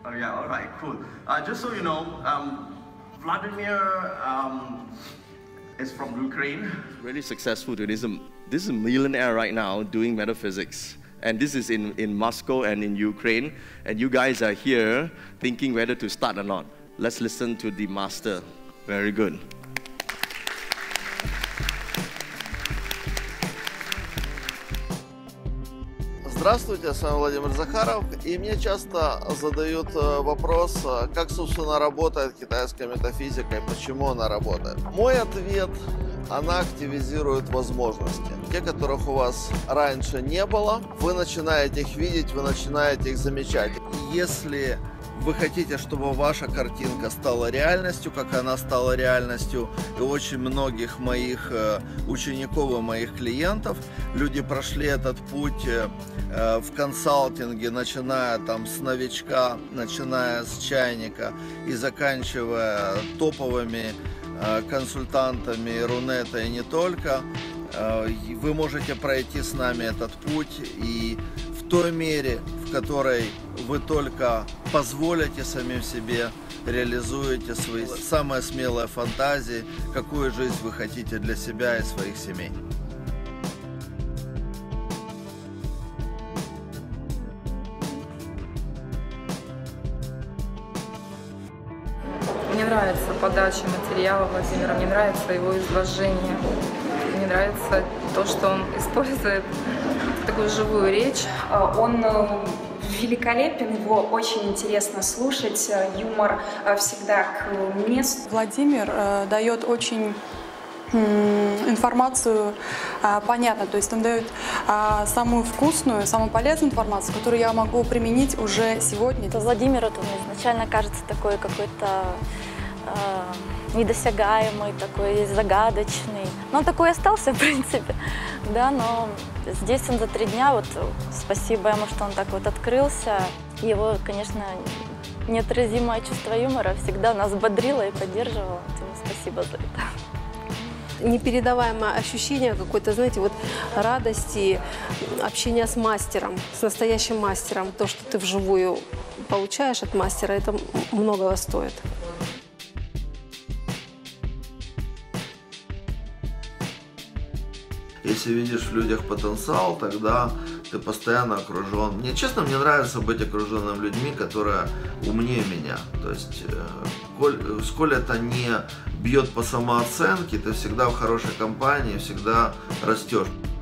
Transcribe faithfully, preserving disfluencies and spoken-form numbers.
Oh yeah, all right, cool. Uh, just so you know, um, Vladimir um, is from Ukraine. Really successful today. This is, a, this is a millionaire right now doing metaphysics. And this is in, in Moscow and in Ukraine. And you guys are here thinking whether to start or not. Let's listen to the master. Very good. Здравствуйте, с вами Владимир Захаров, и мне часто задают вопрос, как, собственно, работает китайская метафизика и почему она работает. Мой ответ – она активизирует возможности. Те, которых у вас раньше не было, вы начинаете их видеть, вы начинаете их замечать. Если вы хотите, чтобы ваша картинка стала реальностью, как она стала реальностью и очень многих моих учеников и моих клиентов, люди прошли этот путь в консалтинге, начиная там с новичка, начиная с чайника и заканчивая топовыми консультантами Рунета и не только, вы можете пройти с нами этот путь, и в той мере, в которой вы только позволите самим себе, реализуете свои самые смелые фантазии, какую жизнь вы хотите для себя и своих семей. Мне нравится подача материала Владимира, мне нравится его изложение, мне нравится то, что он использует такую живую речь. Он великолепен, его очень интересно слушать, юмор всегда к месту. Владимир э, дает очень э, информацию э, понятно, то есть он дает э, самую вкусную, самую полезную информацию, которую я могу применить уже сегодня. Владимир вот он изначально кажется такой какой-то э, недосягаемый, такой загадочный. Но он такой остался, в принципе, да, но здесь он за три дня, вот спасибо ему, что он так вот открылся. Его, конечно, неотразимое чувство юмора всегда нас бодрило и поддерживало. Ему спасибо за это. Непередаваемое ощущение какой-то, знаете, вот радости, общения с мастером, с настоящим мастером. То, что ты вживую получаешь от мастера, это многого стоит. Если видишь в людях потенциал, тогда ты постоянно окружен. Мне, честно, мне нравится быть окруженным людьми, которые умнее меня. То есть, коль, сколь это не бьет по самооценке, ты всегда в хорошей компании, всегда растешь.